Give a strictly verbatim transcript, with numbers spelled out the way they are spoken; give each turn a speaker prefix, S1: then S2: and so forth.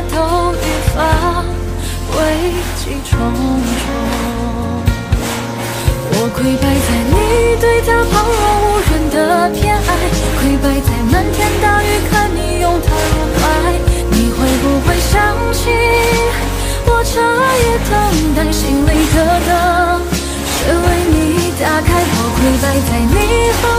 S1: 都愈发危机重重。我溃败在你对他旁若无人的偏爱，溃败在漫天大雨看你拥他入怀。你会不会相信我彻夜等待，心里的灯是为你打开。我溃败在你。